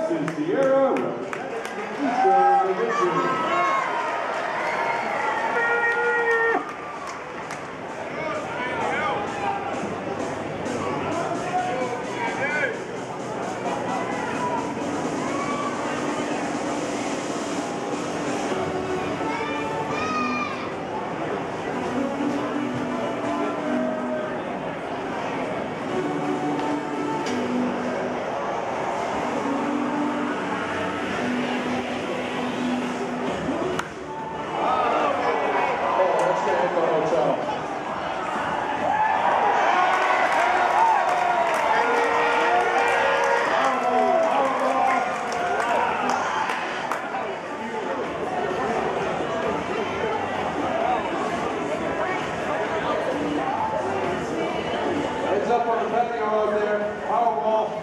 to Sierra Roach. The victory. Up on the patio out there, Powerball.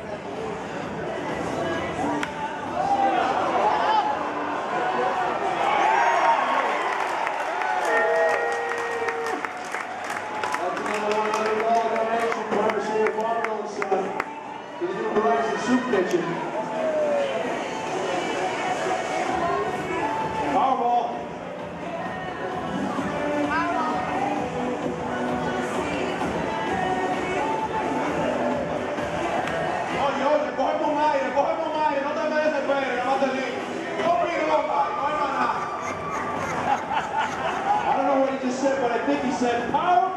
That's another $1 donation, courtesy of Marvel's to the New Horizons Soup Kitchen. Powerball. I don't know what he just said, but I think he said power.